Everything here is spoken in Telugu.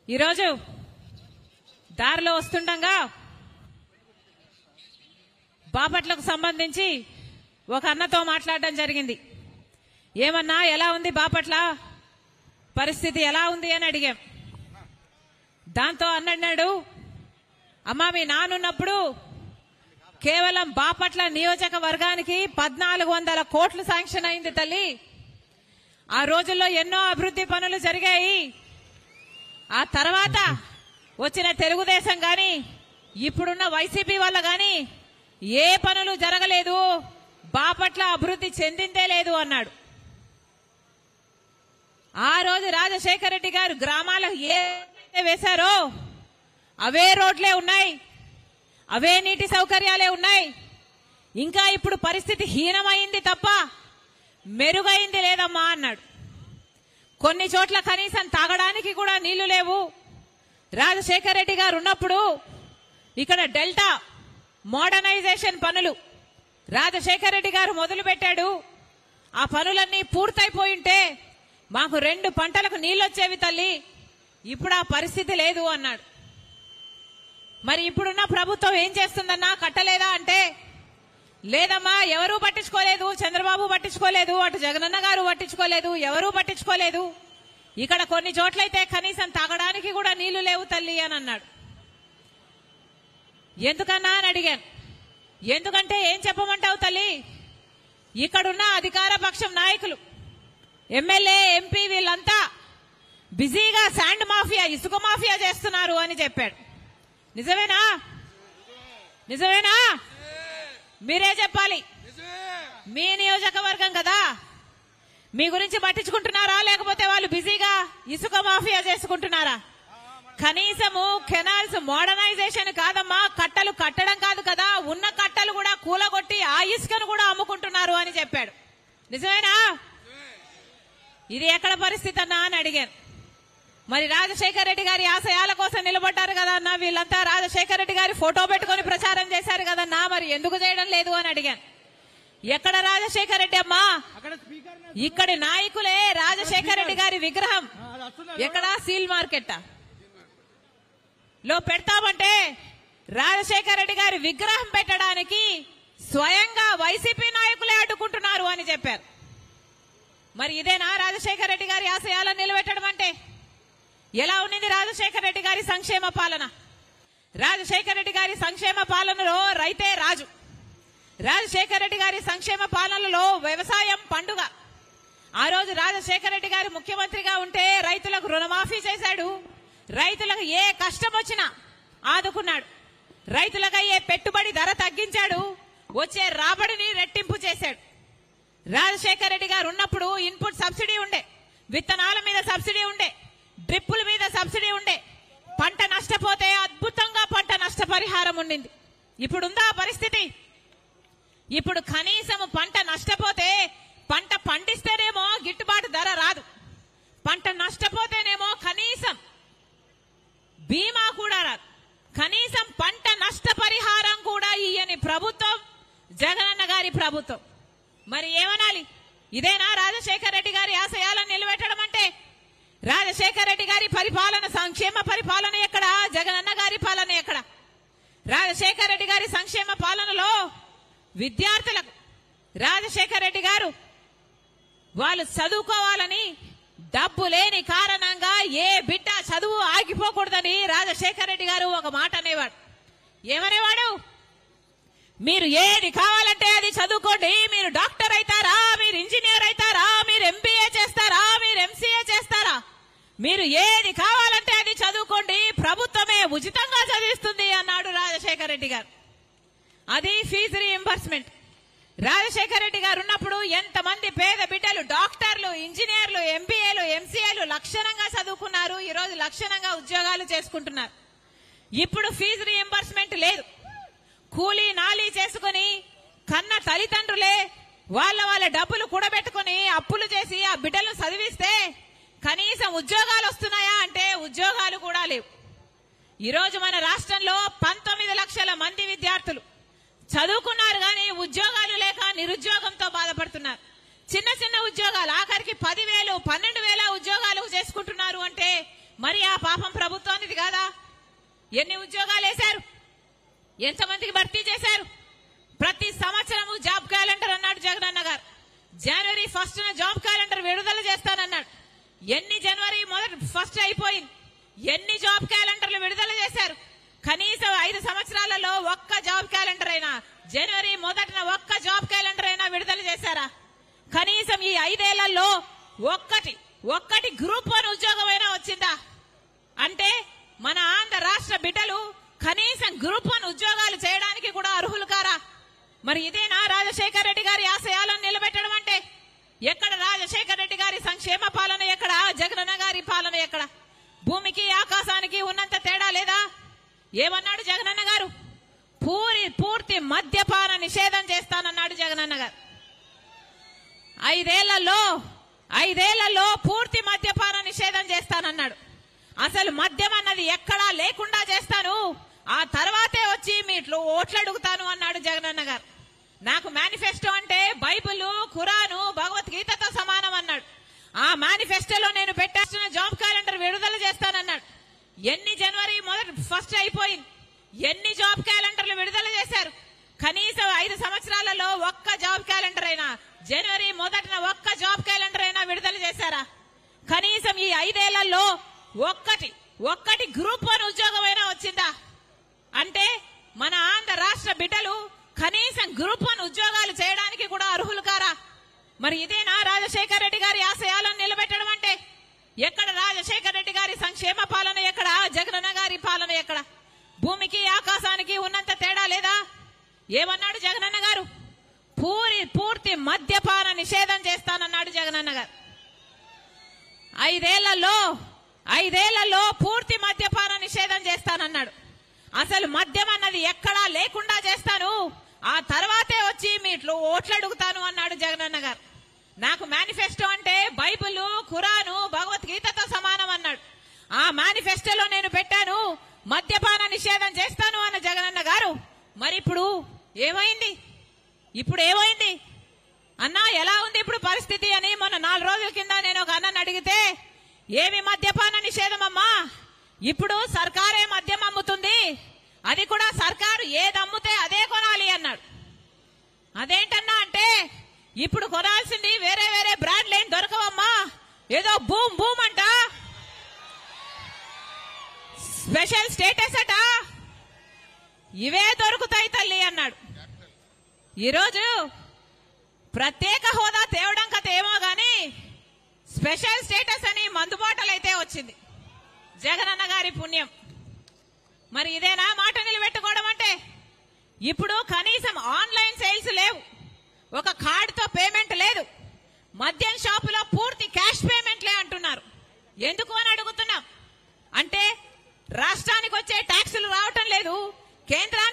ఈరోజు దారిలో వస్తుండగా బాపట్లకు సంబంధించి ఒక అన్నతో మాట్లాడడం జరిగింది. ఏమన్నా ఎలా ఉంది బాపట్ల పరిస్థితి ఎలా ఉంది అని అడిగాం. దాంతో అన్నాడు, అమ్మా మీ నానున్నప్పుడు కేవలం బాపట్ల నియోజకవర్గానికి 1400 కోట్లు శాంక్షన్ అయింది తల్లి. ఆ రోజుల్లో ఎన్నో అభివృద్ధి పనులు జరిగాయి. ఆ తర్వాత వచ్చిన తెలుగుదేశం గాని ఇప్పుడున్న వైసీపీ వల్ల గాని ఏ పనులు జరగలేదు, బాపట్ల అభివృద్ధి చెందిందే లేదు అన్నాడు. ఆ రోజు రాజశేఖర రెడ్డి గారు గ్రామాలకు ఏదైతే వేశారో అవే రోడ్లే ఉన్నాయి, అవే నీటి సౌకర్యాలే ఉన్నాయి. ఇంకా ఇప్పుడు పరిస్థితి హీనమైంది తప్ప మెరుగైంది లేదమ్మా అన్నాడు. కొన్ని చోట్ల కనీసం తాగడానికి కూడా నీళ్లు లేవు. రాజశేఖర రెడ్డి గారు ఉన్నప్పుడు ఇక్కడ డెల్టా మోడర్నైజేషన్ పనులు రాజశేఖర రెడ్డి గారు మొదలు పెట్టాడు. ఆ పనులన్నీ పూర్తయిపోయింటే మాకు 2 పంటలకు నీళ్లొచ్చేవి తల్లి. ఇప్పుడు ఆ పరిస్థితి లేదు అన్నాడు. మరి ఇప్పుడున్న ప్రభుత్వం ఏం చేస్తుందన్నా, కట్టలేదా అంటే లేదమ్మా, ఎవరూ పట్టించుకోలేదు. చంద్రబాబు పట్టించుకోలేదు, అటు జగనన్న గారు పట్టించుకోలేదు, ఎవరూ పట్టించుకోలేదు. ఇక్కడ కొన్ని చోట్లయితే కనీసం తాగడానికి కూడా నీళ్లు లేవు తల్లి అని అన్నాడు. ఎందుకన్నా అని అడిగాను. ఎందుకంటే ఏం చెప్పమంటావు తల్లి, ఇక్కడున్న అధికార పక్షం నాయకులు, ఎమ్మెల్యే, ఎంపీ వీళ్ళంతా బిజీగా శాండ్ మాఫియా, ఇసుక మాఫియా చేస్తున్నారు అని చెప్పాడు. నిజమేనా? నిజమేనా? మీరే చెప్పాలి. మీ నియోజకవర్గం కదా, మీ గురించి పట్టించుకుంటున్నారా లేకపోతే వాళ్ళు బిజీగా ఇసుక మాఫియా చేసుకుంటున్నారా? కనీసము కెనాల్స్ మోడర్నైజేషన్ కాదమ్మా, కట్టలు కట్టడం కాదు కదా, ఉన్న కట్టలు కూడా కూలగొట్టి ఆ ఇసుకను కూడా అమ్ముకుంటున్నారు అని చెప్పాడు. నిజమేనా? ఇది ఎక్కడ పరిస్థితి అన్నా అని అడిగాను. మరి రాజశేఖర రెడ్డి గారి ఆశయాల కోసం నిలబడ్డారు కదా అన్న వీళ్ళంతా, రాజశేఖర రెడ్డి గారి ఫోటో పెట్టుకుని ప్రచారం చేశారు కదన్నా, మరి ఎందుకు చేయడం లేదు అని అడిగాను. ఎక్కడ రాజశేఖర రెడ్డి అమ్మా? ఇక్కడి నాయకులే రాజశేఖర రెడ్డి గారి విగ్రహం ఎక్కడ సీల్ మార్కెట్ లో పెడతామంటే రాజశేఖర రెడ్డి గారి విగ్రహం పెట్టడానికి స్వయంగా వైసీపీ నాయకులే అడ్డుకుంటున్నారు అని చెప్పారు. మరి ఇదేనా రాజశేఖర రెడ్డి గారి ఆశయాలను నిలబెట్టడం అంటే? ఎలా ఉన్నింది రాజశేఖర రెడ్డి గారి సంక్షేమ పాలన? రాజశేఖర రెడ్డి గారి సంక్షేమ పాలనలో రైతే రాజు. రాజశేఖర రెడ్డి గారి సంక్షేమ పాలనలో వ్యవసాయం పండుగ. ఆ రోజు రాజశేఖర రెడ్డి గారు ముఖ్యమంత్రిగా ఉంటే రైతులకు రుణమాఫీ చేశాడు. రైతులకు ఏ కష్టం వచ్చినా ఆదుకున్నాడు. రైతులకు అయ్యే పెట్టుబడి ధర తగ్గించాడు. వచ్చే రాబడిని రెట్టింపు చేశాడు. రాజశేఖర రెడ్డి గారు ఉన్నప్పుడు ఇన్పుట్ సబ్సిడీ ఉండే, విత్తనాల మీద సబ్సిడీ ఉండే, డ్రిప్పుల మీద సబ్సిడీ ఉండే, పంట నష్టపోతే అద్భుతంగా పంట నష్టపరిహారం ఉండింది. ఇప్పుడుందా పరిస్థితి? ఇప్పుడు కనీసం పంట నష్టపోతే, పంట పండిస్తేనేమో గిట్టుబాటు ధర రాదు, పంట నష్టపోతేనేమో కనీసం బీమా కూడా రాదు, కనీసం పంట నష్టపరిహారం కూడా ఇయ్యని ప్రభుత్వం జగనన్న గారి ప్రభుత్వం. మరి ఏమనాలి? ఇదేనా రాజశేఖర రెడ్డి గారి ఆశయాలను నిలబెట్టడం అంటే? రాజశేఖర రెడ్డి గారి పరిపాలన, సంక్షేమ పరిపాలన ఎక్కడ? జగనన్న గారి పాలన ఎక్కడ? రాజశేఖర రెడ్డి గారి సంక్షేమ పాలనలో విద్యార్థులకు రాజశేఖర రెడ్డి గారు వాళ్ళు చదువుకోవాలని డబ్బు లేని కారణంగా ఏ బిడ్డ చదువు ఆగిపోకూడదని రాజశేఖర రెడ్డి గారు ఒక మాట అనేవాడు. ఏమనేవాడు? మీరు ఏది కావాలంటే అది చదువుకోండి, మీరు డాక్టర్ అవుతారా, మీరు ఇంజనీర్ అవుతారా, మీరు ఎంబీఏ చేస్తారా, మీరు ఎంసీఏ చేస్తారా, మీరు ఏది కావాలంటే అది చదువుకోండి, ప్రభుత్వమే ఉచితంగా చదివిస్తుంది అన్నాడు రాజశేఖర రెడ్డి గారు. అది ఫీజు రీయింబర్స్మెంట్. రాజశేఖర రెడ్డి గారు ఉన్నప్పుడు ఎంతమంది పేద బిడ్డలు డాక్టర్లు, ఇంజనీర్లు, ఎంబీఏలు, ఎంసీఏలు లక్షణంగా చదువుకున్నారు. ఈరోజు లక్షణంగా ఉద్యోగాలు చేసుకుంటున్నారు. ఇప్పుడు ఫీజు రీయింబర్స్మెంట్ లేదు. కూలీ నాలీ చేసుకుని కన్న తల్లిదండ్రులే వాళ్ళ డబ్బులు కూడబెట్టుకుని అప్పులు చేసి ఆ బిడ్డలను చదివిస్తే కనీసం ఉద్యోగాలు వస్తున్నాయా అంటే ఉద్యోగాలు కూడా లేవు. ఈరోజు మన రాష్ట్రంలో 19 లక్షల మంది విద్యార్థులు చదువుకున్నారు కానీ ఉద్యోగాలు లేక నిరుద్యోగంతో బాధపడుతున్నారు. చిన్న చిన్న ఉద్యోగాలు ఆఖరికి 10,000, 12,000 ఉద్యోగాలు చేసుకుంటున్నారు అంటే మరి ఆ పాపం ప్రభుత్వానికి కాదా? ఎన్ని ఉద్యోగాలు వేశారు? ఎంతమందికి భర్తీ చేశారు? ప్రతి సంవత్సరము జాబ్ క్యాలెండర్ అన్నాడు జగనన్న గారు. జనవరి 1న జాబ్ క్యాలెండర్ విడుదల చేస్తానన్నాడు. ఎన్ని జనవరి 1 అయిపోయింది? ఎన్ని జాబ్ క్యాలెండర్లు విడుదల చేశారు? కనీసం 5 సంవత్సరాలలో ఒక్క జాబ్ క్యాలెండర్ అయినా, జనవరి 1న ఒక్క జాబ్ క్యాలెండర్ అయినా విడుదల చేశారా? కనీసం ఈ 5 ఏళ్లలో ఒక్కటి గ్రూప్ 1 ఉద్యోగమైనా వచ్చిందా? అంటే మన ఆంధ్ర రాష్ట్ర బిడ్డలు కనీసం గ్రూప్ 1 ఉద్యోగాలు చేయడానికి కూడా అర్హులు కారా? మరి ఇదేనా రాజశేఖర రెడ్డి గారి ఆశయాలను నిలబెట్టడం అంటే? ఎక్కడ రాజశేఖర రెడ్డి గారి సంక్షేమ పాలన, ఎక్కడ జగనన్న గారి పాలన? ఎక్కడ భూమికి ఆకాశానికి ఉన్నంత తేడా లేదా? ఏమన్నాడు జగనన్న గారు? పూర్తి మద్యపాన నిషేధం చేస్తానన్నాడు జగనన్న గారు. 5 ఏళ్లలో పూర్తి మద్యపాన నిషేధం చేస్తానన్నాడు. అసలు మద్యం అన్నది ఎక్కడా లేకుండా చేస్తాను, ఆ తర్వాతే వచ్చి మీ ఓట్లు అడుగుతాను అన్నాడు జగనన్న గారు. నాకు మేనిఫెస్టో అంటే బైబిల్, ఖురాను, భగవద్గీతతో సమానం అన్నాడు. ఆ మేనిఫెస్టోలో నేను పెట్టాల్సిన జాబ్ క్యాలెండర్ విడుదల చేస్తానన్నాడు. ఎన్ని జనవరి 1 అయిపోయింది? ఎన్ని జాబ్ క్యాలెండర్లు విడుదల చేశారు? కనీసం 5 సంవత్సరాలలో ఒక్క జాబ్ క్యాలెండర్ అయినా, జనవరి 1న ఒక్క జాబ్ క్యాలెండర్ అయినా విడుదల చేశారా? కనీసం ఈ 5 ఏళ్లలో ఒక్కటి గ్రూప్ 1 ఉద్యోగమైనా వచ్చిందా? అంటే మన ఆంధ్ర రాష్ట్ర బిడ్డలు కనీసం గ్రూప్ 1 ఉద్యోగాలు చేయడానికి కూడా అర్హులు కారా? మరి ఇదేనా రాజశేఖర రెడ్డి గారి ఆశయాలను నిలబెట్టడం అంటే? ఎక్కడ రాజశేఖర రెడ్డి గారి సంక్షేమ పాలన, ఎక్కడ జగనన్న గారి పాలన? ఎక్కడ భూమికి ఆకాశానికి ఉన్నంత తేడా లేదా? ఏమన్నాడు జగనన్న గారు? పూర్తి మద్యపాన నిషేధం చేస్తానన్నాడు జగనన్న గారు. 5 ఏళ్లలో పూర్తి మద్యపాన నిషేధం చేస్తానన్నాడు. అసలు మద్యం అన్నది ఎక్కడా లేకుండా చేస్తాను, ఆ తర్వాతే వచ్చి మీ ఓట్లు అడుగుతాను అన్నాడు జగనన్న గారు. నాకు మేనిఫెస్టో అంటే బైబిల్, ఖురాను, భగవద్గీతతో సమానం అన్నాడు. ఆ మేనిఫెస్టోలో నేను పెట్టాను మద్యపాన నిషేధం చేస్తాను అన్న జగనన్న గారు. మరి ఇప్పుడు ఏమైంది? అన్నా ఎలా ఉంది ఇప్పుడు పరిస్థితి అని మొన్న 4 రోజుల కింద నేను ఒక అన్నని అడిగితే, ఏమి మద్యపాన నిషేధం అమ్మా, ఇప్పుడు సర్కారే మద్యం అమ్ముతుంది, అది కూడా సర్కారు ఏది అమ్ముతే అదే కొనాలి అన్నాడు. అదేంటన్నా అంటే, ఇప్పుడు కొనాల్సింది వేరే బ్రాండ్లు ఏం దొరకవమ్మా, ఏదో బూమ్ అంట, స్పెషల్ స్టేటస్ అట, ఇవే దొరుకుతాయి తల్లి అన్నాడు. ఈరోజు ప్రత్యేక హోదా తేవడం కథ ఏమో గాని స్పెషల్ స్టేటస్ అని మందుబాటలైతే వచ్చింది, జగనన్న గారి పుణ్యం. మరి ఇదేనా మాట నిలబెట్టుకోవడం అంటే? ఇప్పుడు కనీసం ఆన్లైన్ సేల్స్ లేవు, ఒక కార్డుతో పేమెంట్ లేదు, మద్యం షాపులో పూర్తి క్యాష్ పేమెంట్లే అంటున్నారు. ఎందుకు అని అడుగుతున్నాం. అంటే రాష్ట్రానికి వచ్చే ట్యాక్సులు రావటం లేదు, కేంద్రానికి